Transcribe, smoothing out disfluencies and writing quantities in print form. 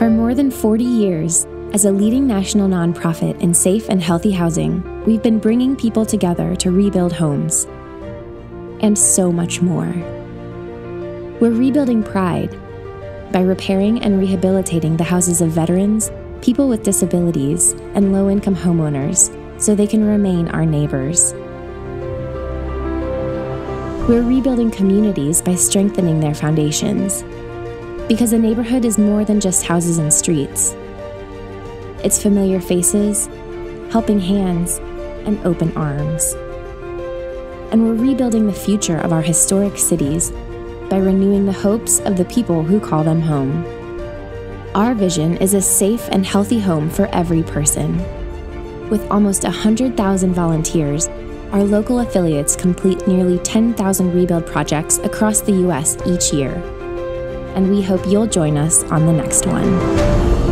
For more than 40 years, as a leading national nonprofit in safe and healthy housing, we've been bringing people together to rebuild homes. And so much more. We're rebuilding pride by repairing and rehabilitating the houses of veterans, people with disabilities, and low-income homeowners so they can remain our neighbors. We're rebuilding communities by strengthening their foundations. Because a neighborhood is more than just houses and streets. It's familiar faces, helping hands, and open arms. And we're rebuilding the future of our historic cities by renewing the hopes of the people who call them home. Our vision is a safe and healthy home for every person. With almost 100,000 volunteers, our local affiliates complete nearly 10,000 rebuild projects across the U.S. each year. And we hope you'll join us on the next one.